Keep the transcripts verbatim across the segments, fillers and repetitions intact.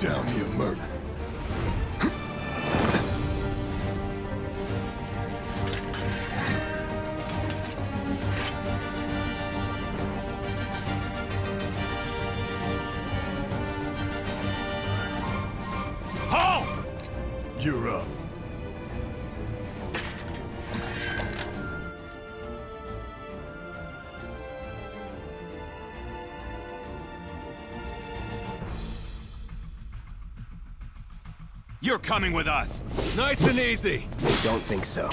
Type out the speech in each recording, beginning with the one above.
down here, Merc. Halt! You're up. You're coming with us. Nice and easy. Don't think so.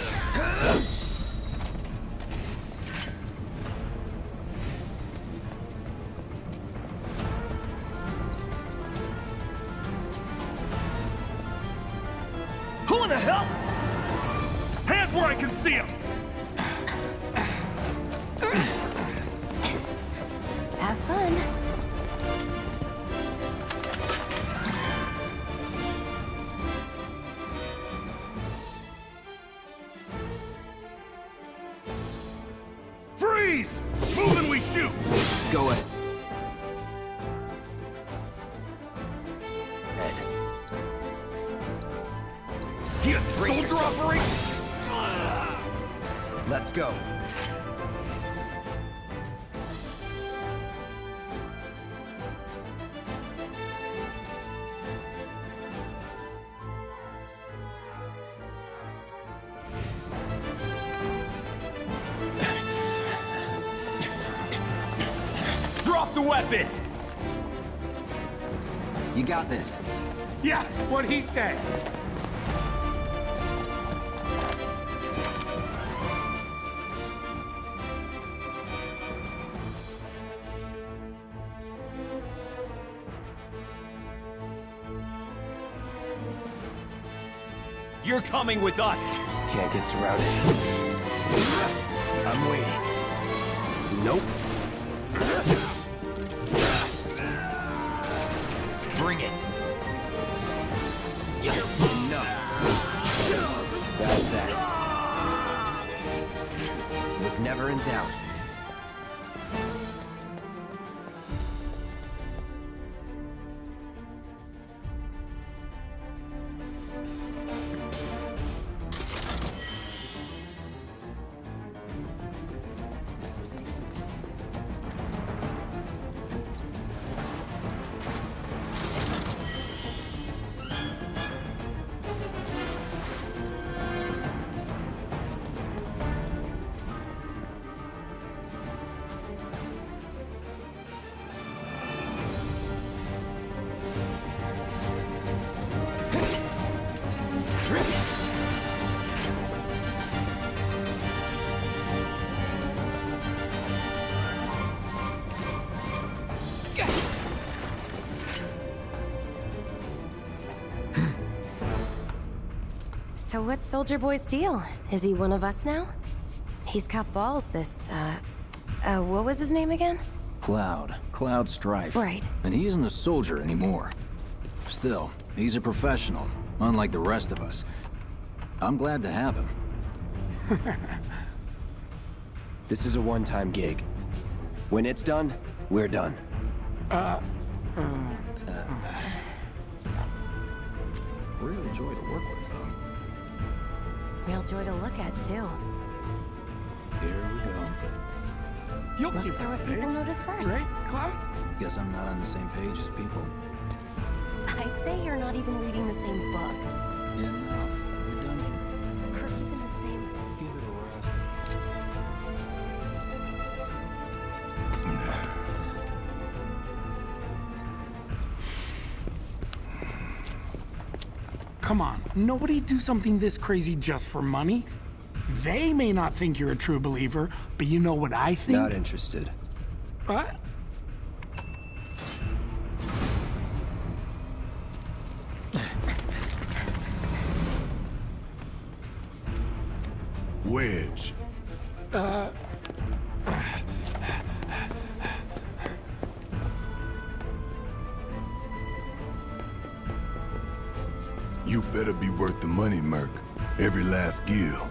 Who in the hell? Hands where I can see them. Have fun. Freeze! Move and we shoot! Go ahead. He a soldier operation? Let's go. Drop the weapon! You got this. Yeah, what he said. You're coming with us! Can't get surrounded. I'm waiting. Nope. Bring it. Enough. That's that. Was never in doubt. So what's Soldier Boy's deal? Is he one of us now? He's got balls, this, uh... Uh, what was his name again? Cloud. Cloud Strife. Right. And he isn't a soldier anymore. Still, he's a professional, unlike the rest of us. I'm glad to have him. This is a one-time gig. When it's done, we're done. Uh, uh, Real joy to work with, though. Real joy to look at, too. Here we go. You'll Looks keep are us what safe, people notice first. right, Cloud? Guess I'm not on the same page as people. I'd say you're not even reading the same book. Enough. We're done here. Or even the same... Give it a rest. Come on, nobody do something this crazy just for money. They may not think you're a true believer, but you know what I think? Not interested. What? Wedge. Uh... You better be worth the money, Merc. Every last gill.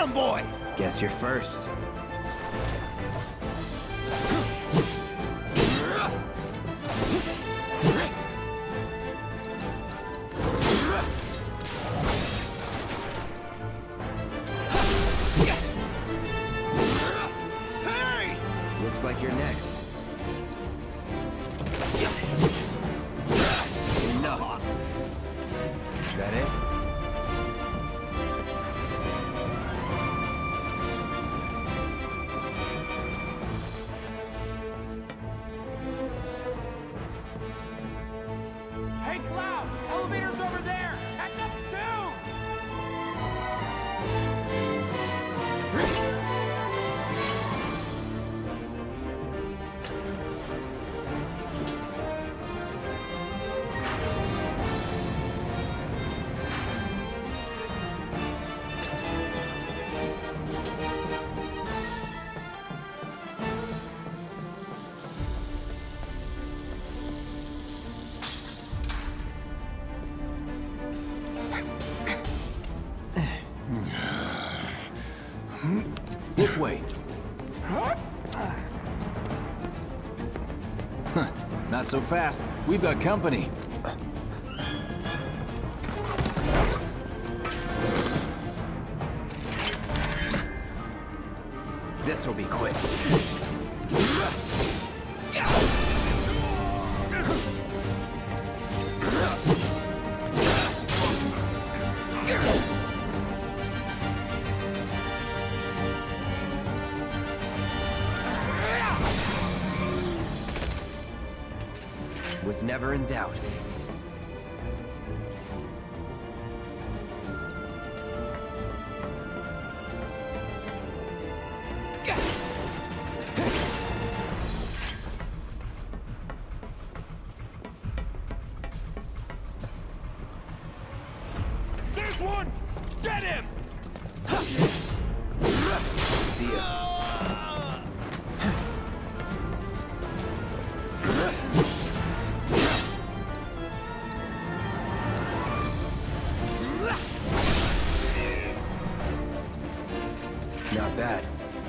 him, boy! Guess you're first. Hey! Looks like you're next. Enough. That it? Hey, Cloud! Elevator's over there! Catch up soon! This way. Huh? Huh. Not so fast. We've got company. This'll be quick. Was never in doubt. There's one! Get him! See ya. Not bad.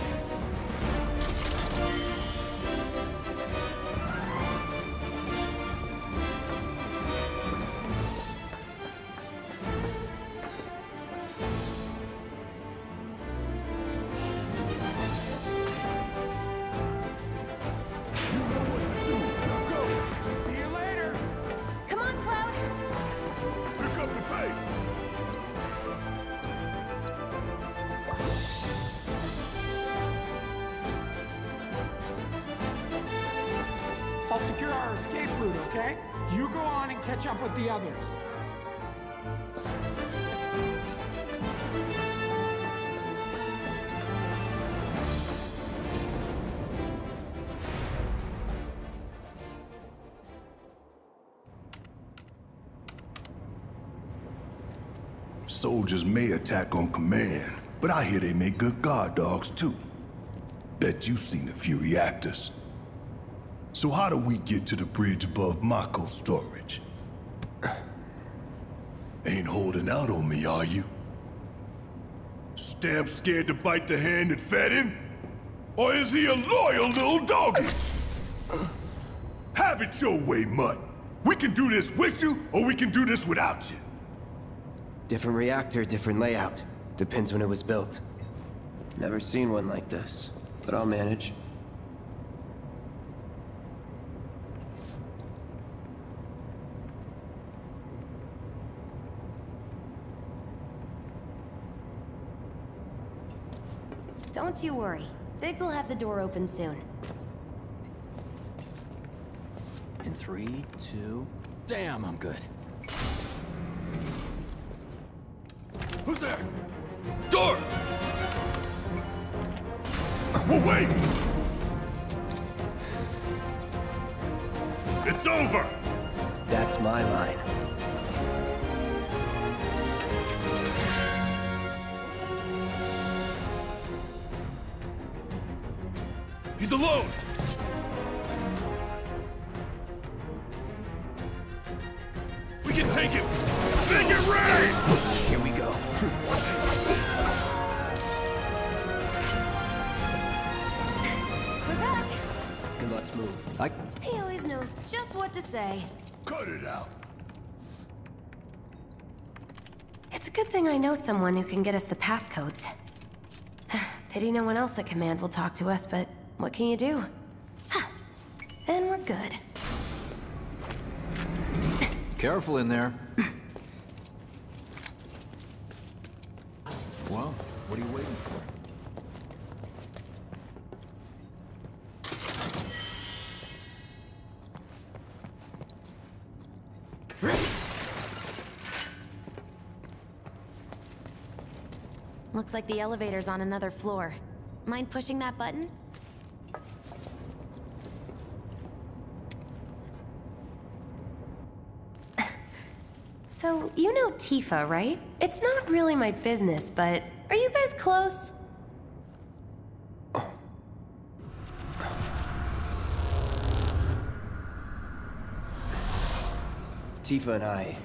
See you later! Come on, Cloud! Pick up the pace! I'll secure our escape route, okay? You go on and catch up with the others. Soldiers may attack on command, but I hear they make good guard dogs too. Bet you've seen a few reactors. So how do we get to the bridge above Mako storage? Ain't holding out on me, are you? Stamp scared to bite the hand that fed him? Or is he a loyal little doggy? Have it your way, Mutt. We can do this with you, or we can do this without you. Different reactor, different layout. Depends when it was built. Never seen one like this, but I'll manage. Don't you worry. Biggs will have the door open soon. In three, two... Damn, I'm good. Who's there? Door! Well, wait! It's over! That's my line. He's alone! We can take him! Make it rain! Here we go. knows just what to say. Cut it out. It's a good thing I know someone who can get us the passcodes. Pity no one else at command will talk to us, but what can you do? And we're good. Careful in there. Well, what are you waiting for? Looks like the elevator's on another floor. Mind pushing that button? So, you know Tifa, right? It's not really my business, but are you guys close? Tifa and I...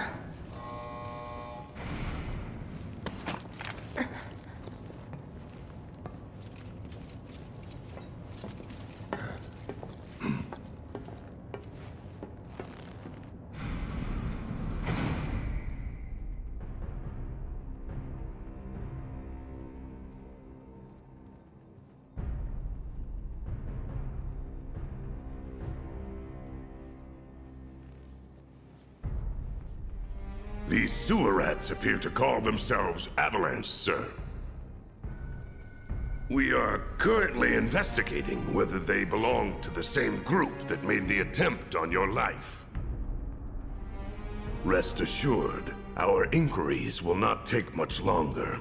These sewer rats appear to call themselves Avalanche, sir. We are currently investigating whether they belong to the same group that made the attempt on your life. Rest assured, our inquiries will not take much longer.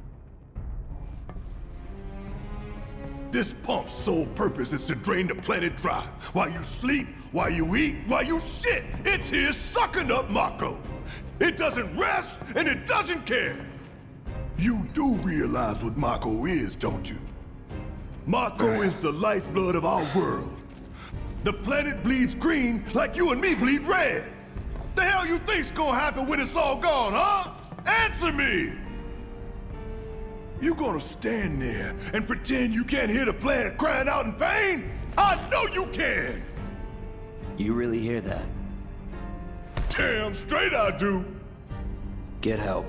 This pump's sole purpose is to drain the planet dry. While you sleep, while you eat, while you shit, it's here sucking up Mako. It doesn't rest, and it doesn't care. You do realize what Mako is, don't you? Mako is the lifeblood of our world. The planet bleeds green like you and me bleed red. The hell you think's gonna happen when it's all gone, huh? Answer me! You gonna stand there and pretend you can't hear the planet crying out in pain? I know you can! You really hear that? Damn straight I do! Get help.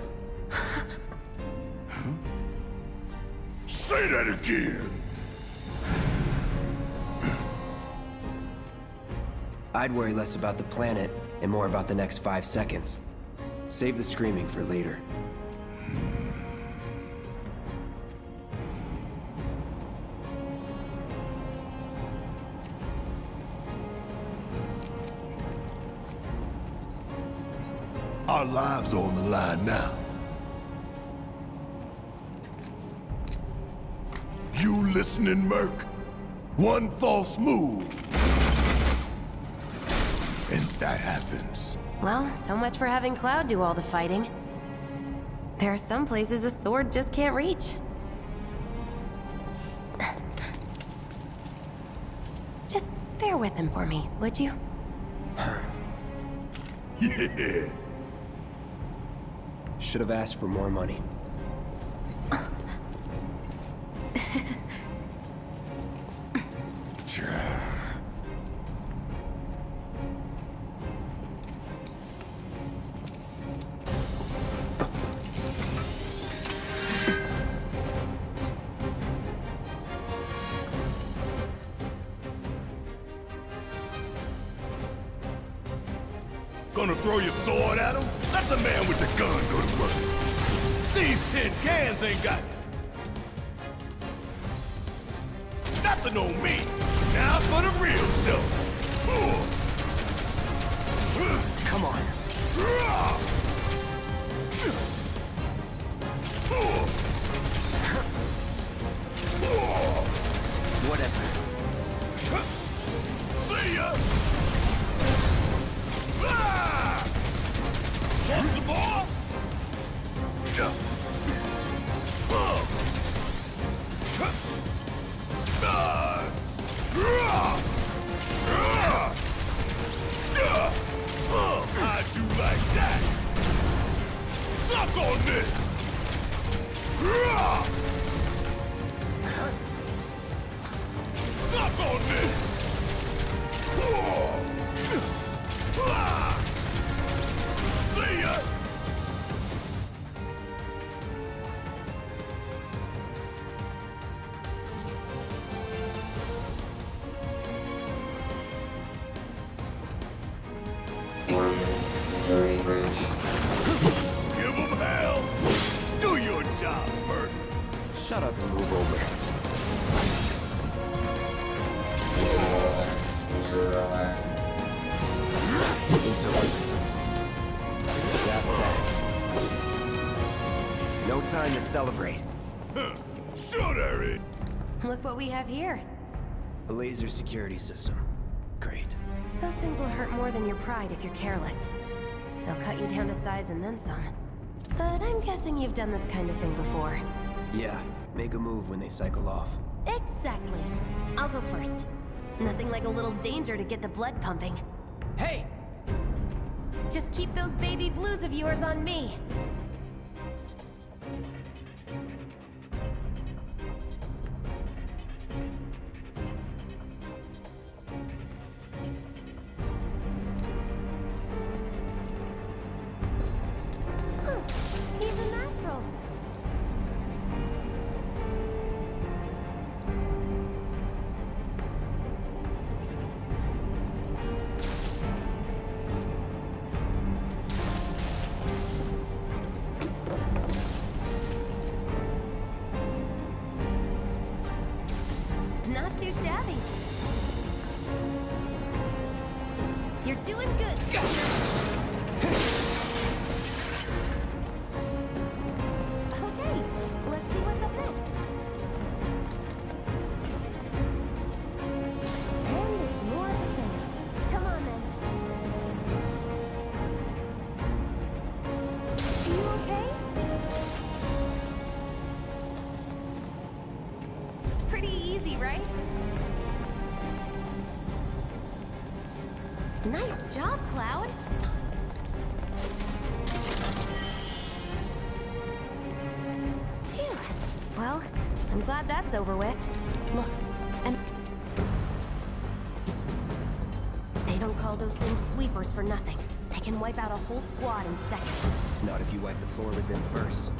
Huh? Say that again! I'd worry less about the planet and more about the next five seconds. Save the screaming for later. Our lives are on the line now. You listening, Merc? One false move. And that happens. Well, so much for having Cloud do all the fighting. There are some places a sword just can't reach. Just bear with him for me, would you? Yeah. Should have asked for more money. Gonna throw your sword at him? Let the man with the gun go to work. These tin cans ain't got nothing on me. Now for the real show. Come on. Whatever. See ya! Want some more? How'd you like that? Suck Shut up and move over. That's that. No time to celebrate. Huh. Sure there is. Look what we have here. A laser security system. Great. Those things will hurt more than your pride if you're careless. They'll cut you down to size and then some. But I'm guessing you've done this kind of thing before. Yeah, make a move when they cycle off. Exactly. I'll go first. Nothing like a little danger to get the blood pumping. Hey! Just keep those baby blues of yours on me. Huh, he's a natural. Not too shabby. You're doing good. Okay, let's see what's up next. And it's more of the same. Come on then. You okay? Pretty easy, right? Nice job, Cloud. Phew. Well, I'm glad that's over with. Look, and they don't call those things sweepers for nothing. They can wipe out a whole squad in seconds. Not if you wipe the floor with them first.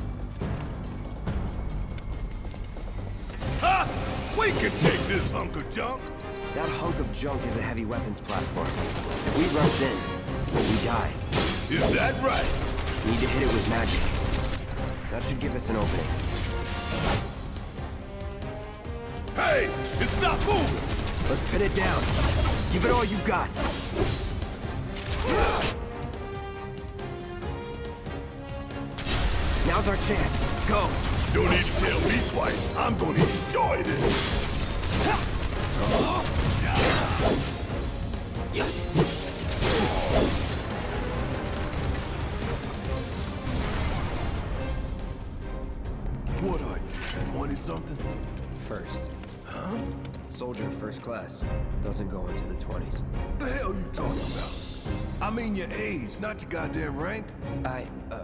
Ha! We can take this hunk of junk. That hunk of junk is a heavy weapons platform. If we rush in, we die. Is that right? Need to hit it with magic. That should give us an opening. Hey! It's not moving! Let's pin it down. Give it all you've got. Now's our chance. Go! Don't need to tell me twice. I'm gonna enjoy this. What are you, twenty-something? First. Huh? Soldier first class. Doesn't go into the twenties. The hell you talking about? I mean your age, not your goddamn rank. I, uh...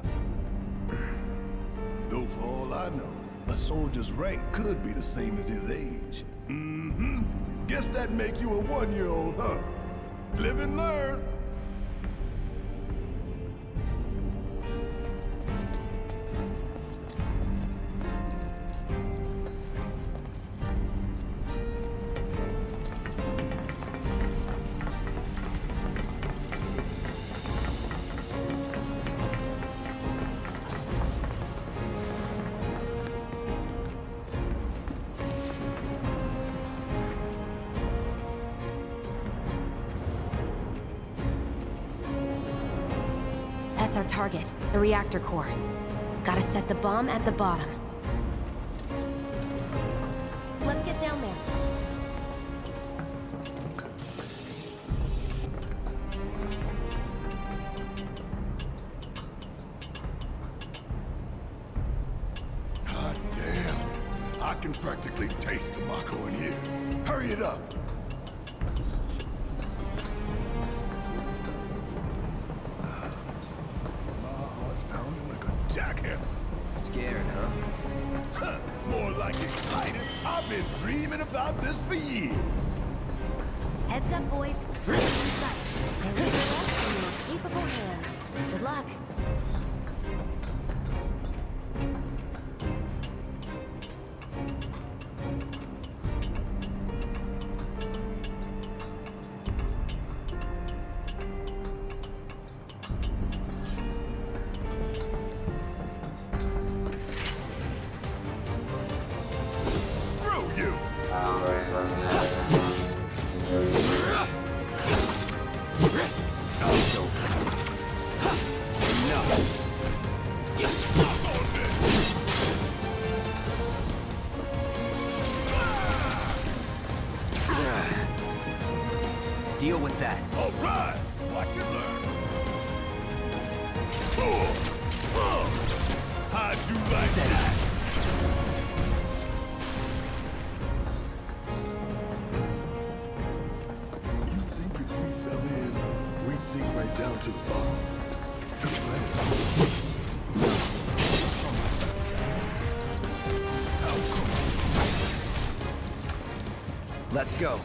Though for all I know, a soldier's rank could be the same as his age. Mm-hmm. Guess that make you a one-year-old, huh? Live and learn. That's our target, the reactor core. Gotta set the bomb at the bottom. Let's get down there. God damn. I can practically taste the Mako in here. Hurry it up. Scared, huh? Huh, more like excited. I've been dreaming about this for years. Heads up, boys. We're in sight. I leave the rest in your capable hands. Good luck. Deal with that. All right! Watch and learn! How'd you like that? You think if we fell in, we'd sink right down to the bottom? To the planet? Let's go.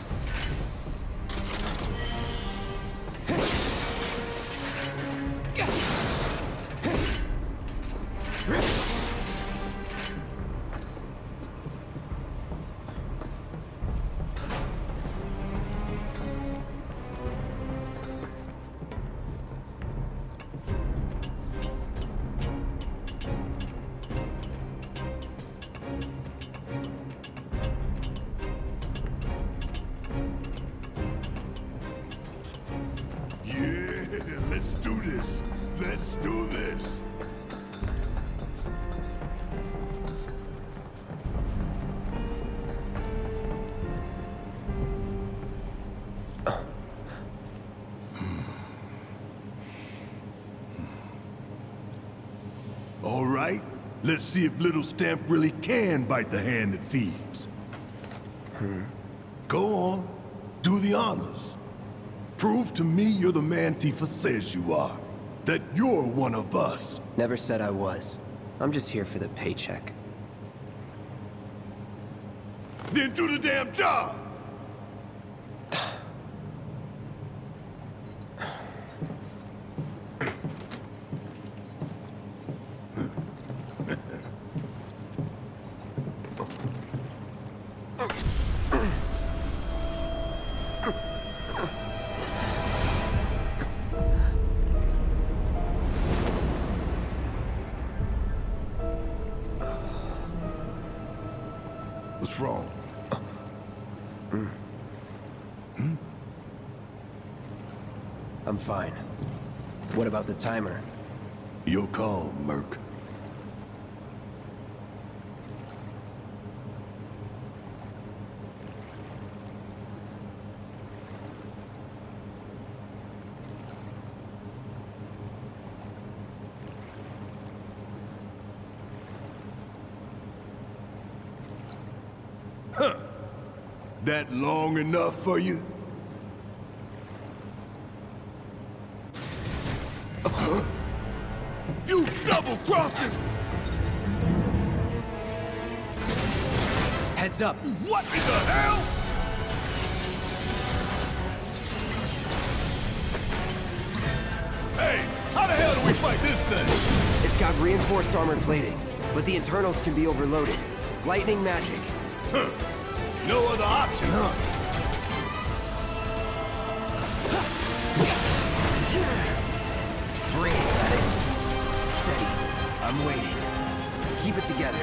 Let's do this. Let's do this. All right. Let's see if Little Stamp really can bite the hand that feeds. Hmm. Go on. Do the honors. Prove to me you're the man Tifa says you are. That you're one of us. Never said I was. I'm just here for the paycheck. Then do the damn job! What's wrong? Mm. Hmm? I'm fine. What about the timer? Your call, Merc. Huh. That long enough for you? Uh-huh. You double-crossing! Heads up! What in the hell? Hey, how the hell do we fight this thing? It's got reinforced armor plating, but the internals can be overloaded. Lightning magic. Huh. No other option, huh? Breathe, medic. Steady. I'm waiting. Keep it together.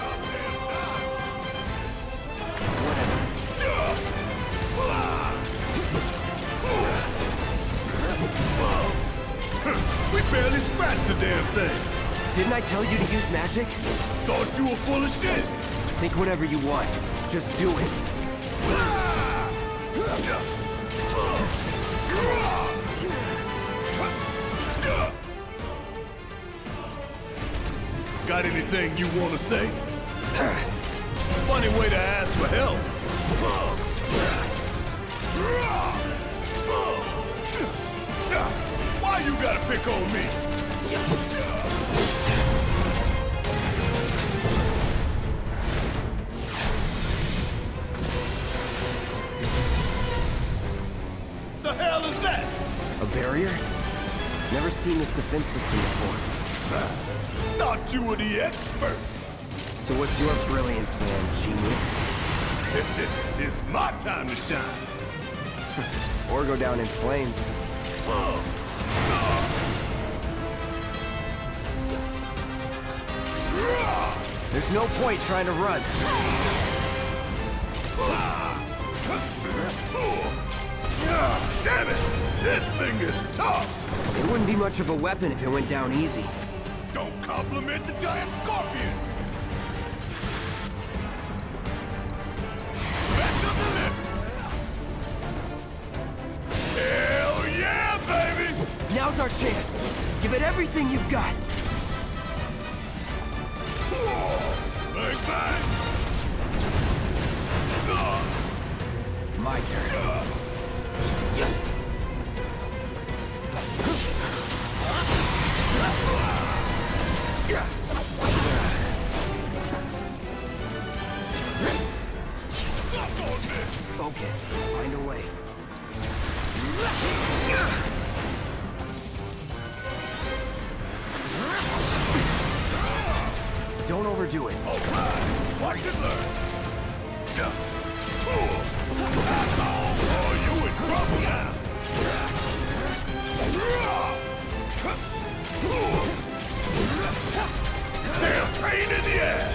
Whatever. We barely scratched the damn thing. Didn't I tell you to use magic? Thought you were full of shit. Think whatever you want. Just do it. Got anything you want to say? Funny way to ask for help. Why you gotta pick on me? The hell is that? A barrier? Never seen this defense system before. Thought you were the expert. So what's your brilliant plan, genius? It's my time to shine. Or go down in flames. There's no point trying to run. Damn it! This thing is tough! It wouldn't be much of a weapon if it went down easy. Don't compliment the giant scorpion! Back to the left! Hell yeah, baby! Now's our chance. Give it everything you've got. Bang, bang! My turn. Focus. Find a way. Don't overdo it. All right. Watch it learn. Oh, you in trouble now. Damn pain in the ass.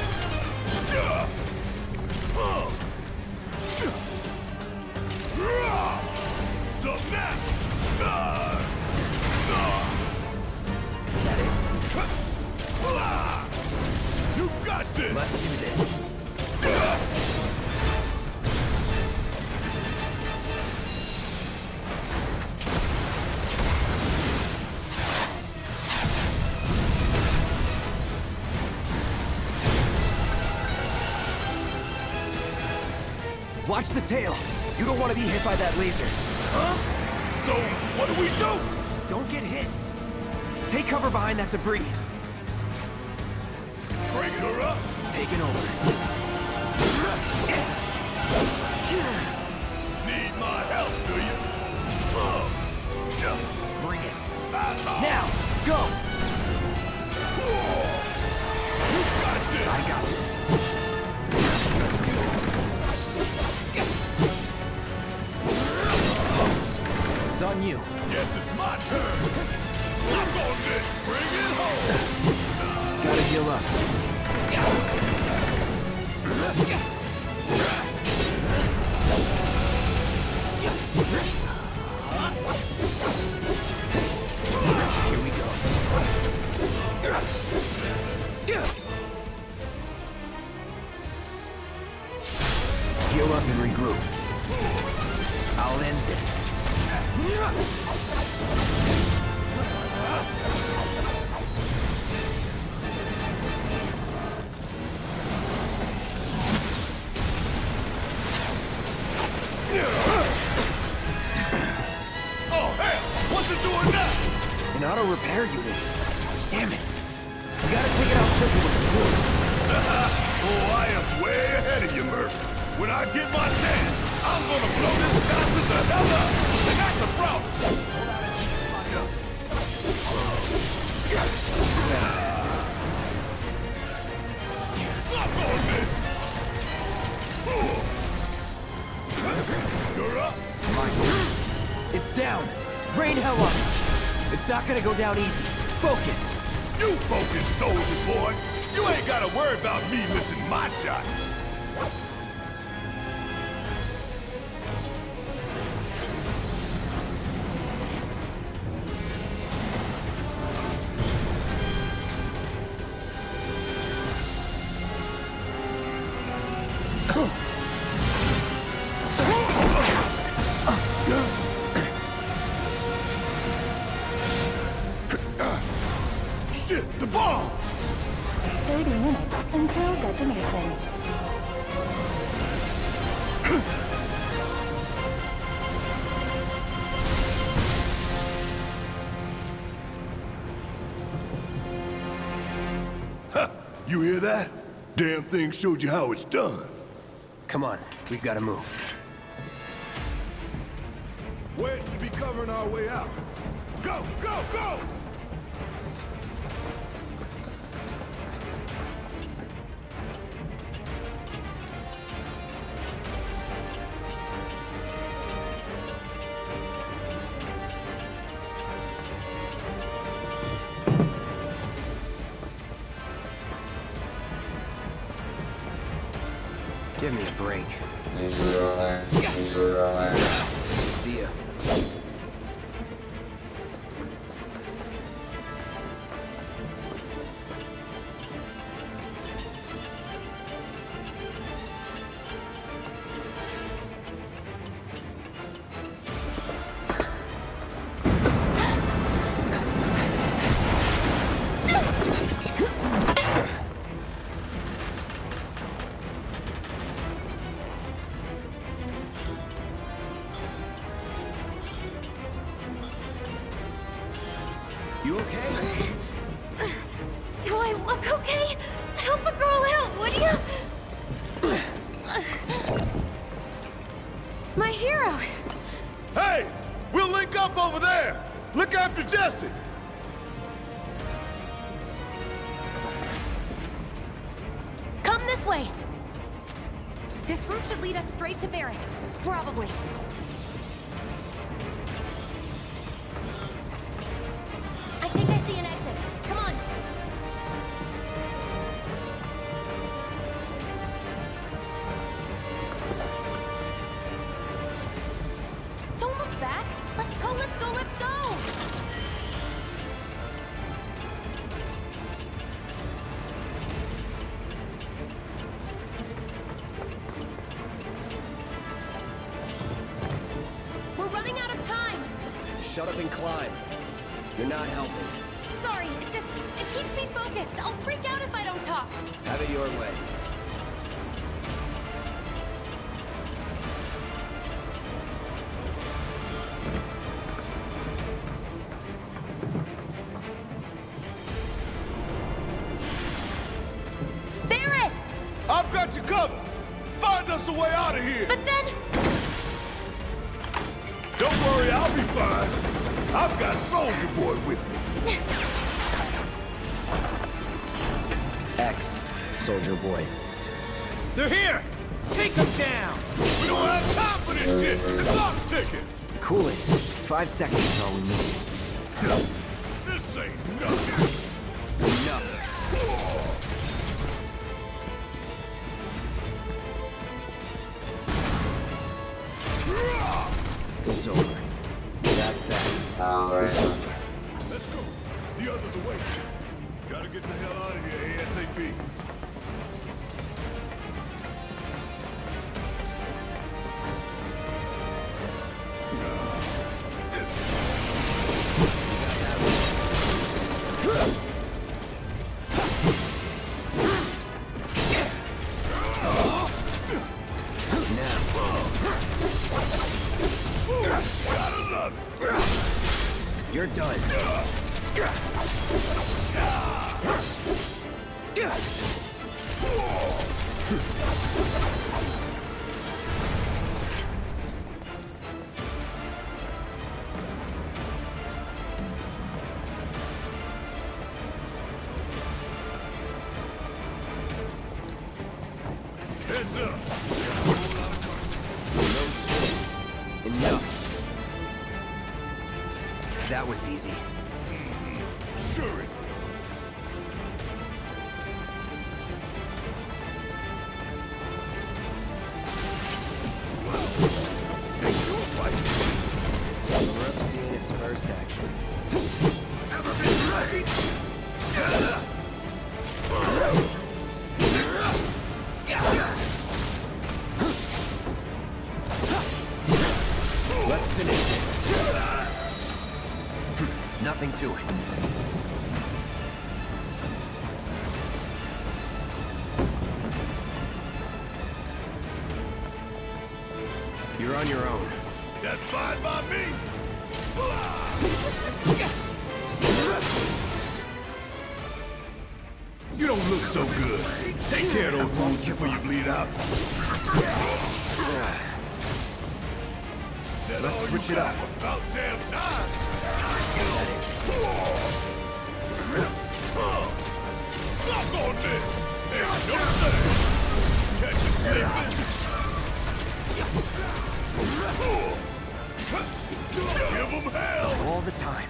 So now. You got this. Let's do this. Watch the tail. You don't want to be hit by that laser. Huh? So, what do we do? Don't get hit. Take cover behind that debris. Bring her up. Taking over. Need my help, do you? Oh. Bring it. Now, go! You got this! I got this. It's on you. Guess it's my turn. Suck on this. Bring it home. Gotta heal up. Here we go. Heal up and regroup. I'll end this. Oh, hell! What's it doing now? An auto repair unit. Damn it. You gotta take it out quicker with school. Oh, I am way ahead of you, Murph. When I get my chance, I'm gonna blow this bastard the hell up. That's the problem. Suck on this. You're up. It's down. Rain hell on it. It's not gonna go down easy. Focus. You focus, soldier boy. You ain't gotta worry about me missing my shot. Shit, the bomb! thirty minutes until detonation. Huh, you hear that? Damn thing showed you how it's done. Come on, we've gotta move. Wedge should be covering our way out. Go, go, go! Give me a break. See ya. You okay? Do I look okay? Help a girl out, would you? My hero! Hey! We'll link up over there! Look after Jesse! Come this way! This route should lead us straight to Barrett. Probably. I think I see an exit. Come on! Don't look back! Let's go, let's go, let's go! We're running out of time! Shut up and climb. You're not helping. Sorry, it just... it keeps me focused. I'll freak out if I don't talk. Have it your way. Barrett! I've got you covered! Find us a way out of here! But then... Don't worry, I'll be fine. I've got Soldier Boy with me. X, Soldier Boy. They're here! Take them down! We don't have time for this shit! It's lock ticket! Cool it. Five seconds is all we need. This ain't nothing! Enough. It's over. That's that. Let's go. The others away. Gotta get the hell out of here ASAP. You're done. Heads up. Enough. That was easy. Sure it. We're up seeing his first action. Ever been ready? Let's finish this. Nothing to it. You're on your own. That's fine by me. You don't look so good. Take care of those wounds before you bleed out. Let's switch it up. About damn time. Suck on this. There's no thing. Catch you slipping. Give them hell. All the time.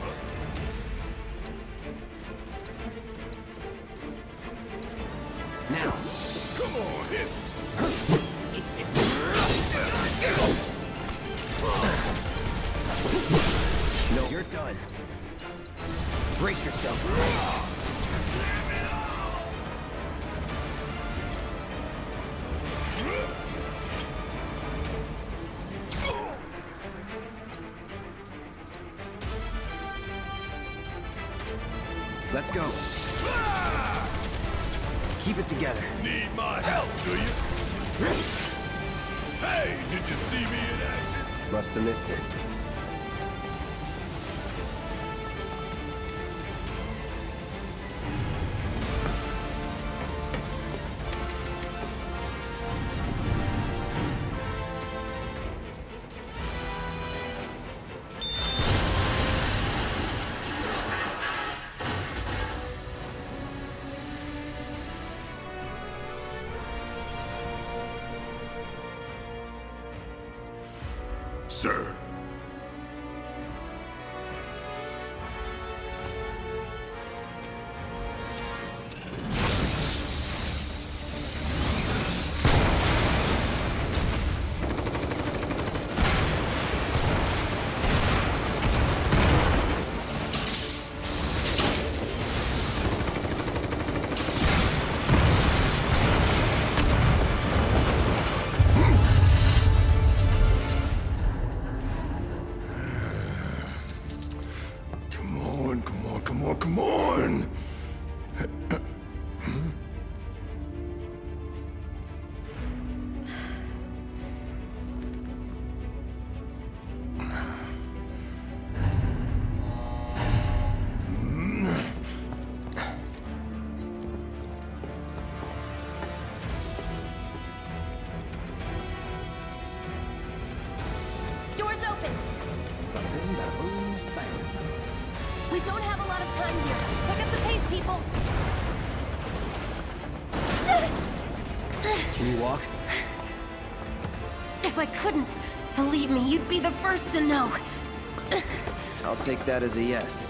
Now. Come on, hit. No, you're done. Brace yourself. Let's go. Keep it together. Need my help, do you? Hey, did you see me in action? Must have missed it. Sir. Come on, come on! Doors open! We don't have a lot of time here. Pick up the pace, people! Can you walk? If I couldn't, believe me, you'd be the first to know. I'll take that as a yes.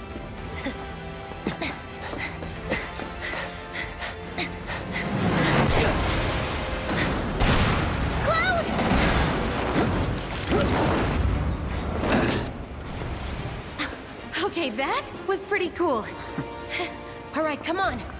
Cloud! Okay, that was pretty cool. All right, come on.